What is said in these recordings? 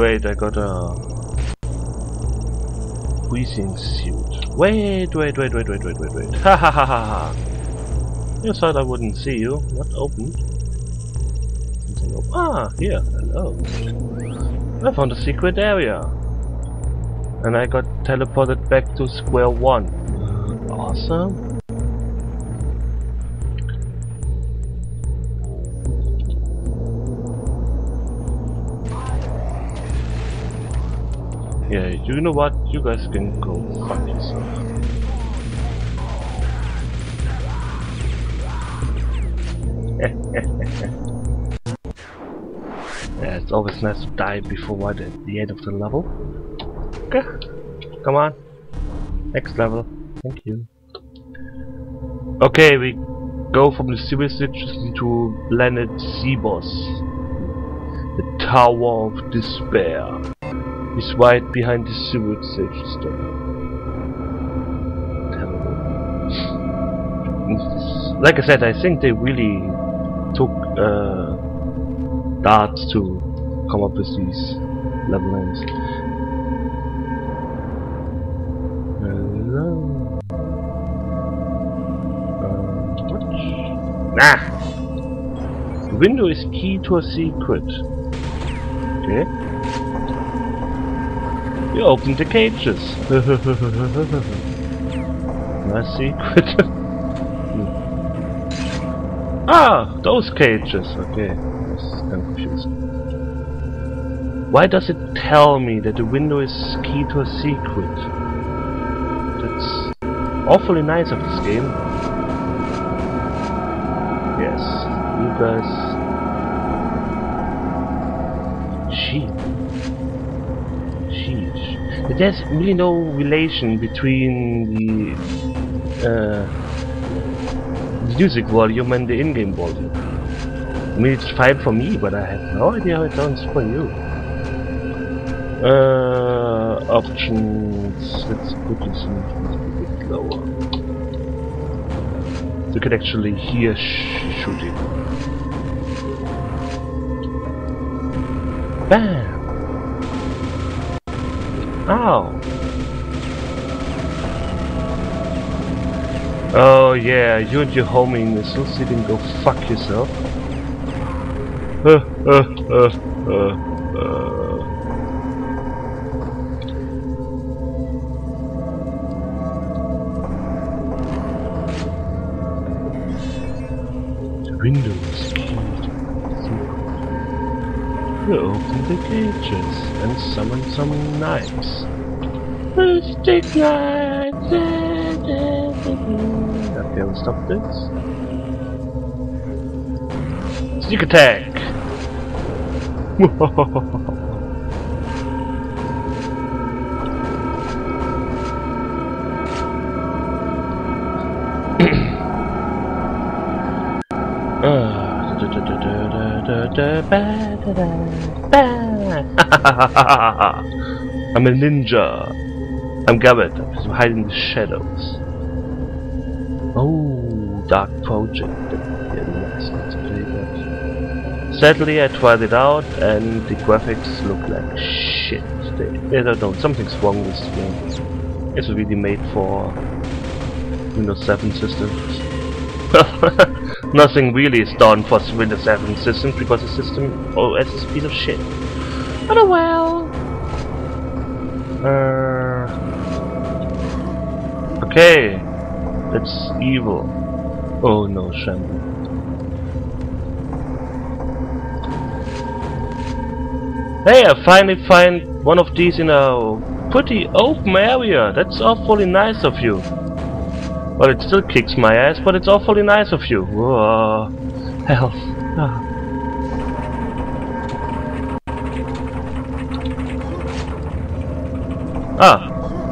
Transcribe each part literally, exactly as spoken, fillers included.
great, I got a breathing suit. Wait, wait, wait, wait, wait, wait, wait, wait. Ha ha ha ha ha. You thought I wouldn't see you. What opened? Something open. Ah, here. Hello. I found a secret area. And I got teleported back to square one. Awesome. Yeah, you know what? You guys can go fuck yourself. Yeah, it's always nice to die before what at the end of the level. Okay, come on. Next level. Thank you. Okay, we go from the sewage system to planet Zebos. The Tower of Despair. He's right behind the sewage system. Like I said, I think they really took uh, darts to come up with these level names. Hello. Uh, what? Nah. The window is key to a secret. Okay. You opened the cages. My secret. Ah, those cages. Okay, that's kind of confusing. Why does it tell me that the window is key to a secret? That's awfully nice of this game. Yes, you guys. Sheep. There's really no relation between the, uh, the music volume and the in-game volume. I mean, it's fine for me, but I have no idea how it sounds for you. Uh, options. Let's put this in a bit lower. You can actually hear sh shooting. Bam! Ow! Oh yeah, you and your homing missiles, you can go fuck yourself. Uh, uh, uh, uh, uh. The window is keyed. You open the cages and summon some knives. Stick knives! Okay, we'll stop this. Sneak attack! I'm a ninja. I'm Garrett. I'm hiding in the shadows. Oh, Dark Project. Yeah, nice. Let's play that. Sadly, I tried it out, and the graphics look like shit. They, I don't know. Something's wrong with this game. It's really made for Windows seven systems. Nothing really is done for Windows seven systems because the system O S is a piece of shit. But oh well. Uh, okay, that's evil. Oh no, Shamble. Hey, I finally find one of these in a pretty open area. That's awfully nice of you. Well, it still kicks my ass, but it's awfully nice of you. Whoa, health. Ah. Ah.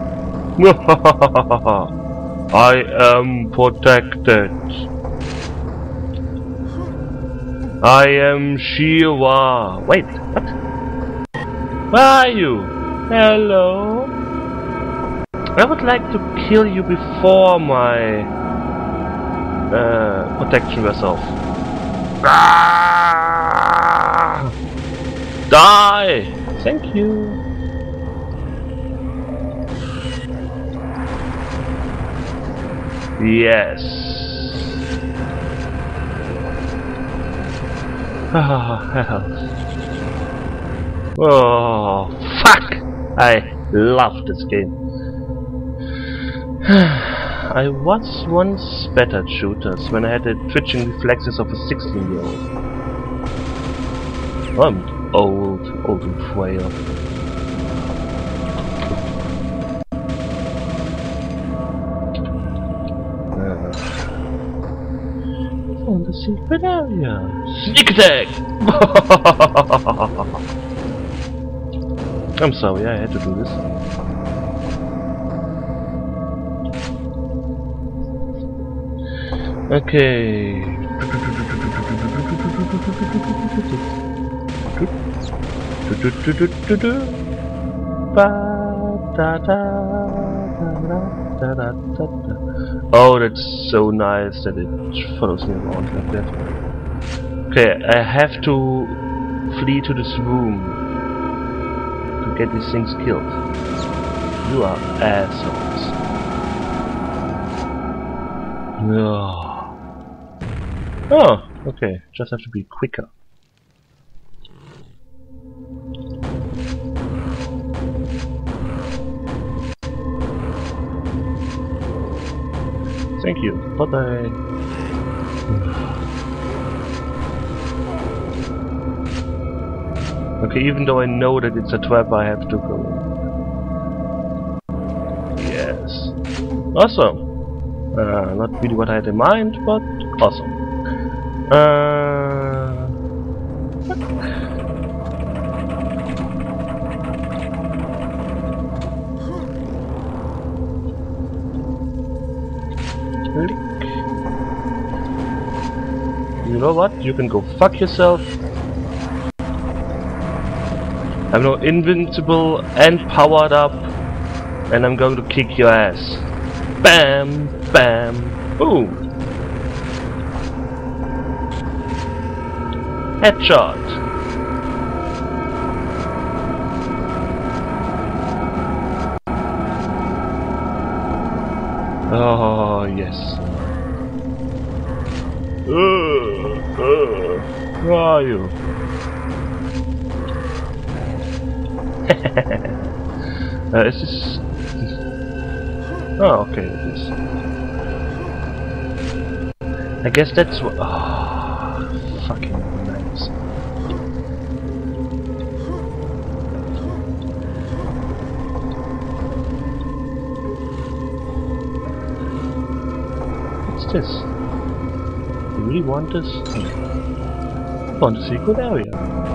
I am protected. I am Shiva. Wait, what? Where are you? Hello? I would like to kill you before my uh, protection wears off. Ah! Die! Thank you. Yes. Ah, oh, fuck! I love this game. I was once better at shooters when I had the twitching reflexes of a sixteen year old. I'm old, old and frail. Uh, on the secret area. Sneak attack! I'm sorry, I had to do this. Okay. Oh, that's so nice that it follows me around like that. Okay, I have to flee to this room to get these things killed. You are assholes. No. Oh, okay. Just have to be quicker. Thank you. Bye bye. Okay, even though I know that it's a trap, I have to go. Yes. Awesome. Uh, not really what I had in mind, but awesome. Uh, you know what? You can go fuck yourself. I'm now invincible and powered up, and I'm going to kick your ass. Bam, bam, boom. Headshot. Oh, yes. Uh, uh, where are you? uh, is this... Oh, okay, it is. I guess that's what... Oh, fucking nice. What's this? You really want this? I want a secret area.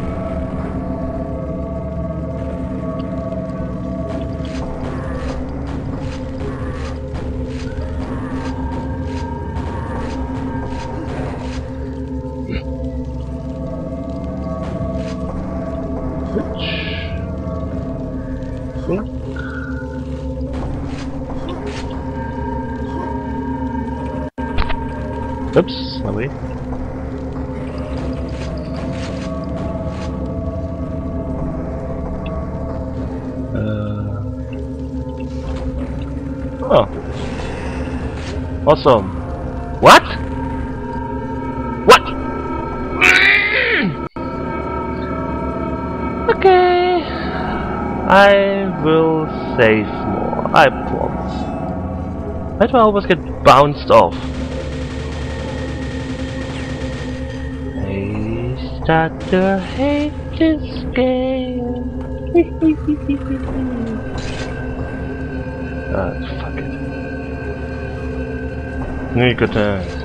Oops, no way. Uh. Oh. Awesome. What? What? Okay. I will save more. I promise. Why do I always get bounced off? Start to hate this game. Ah, fuck it. Good times.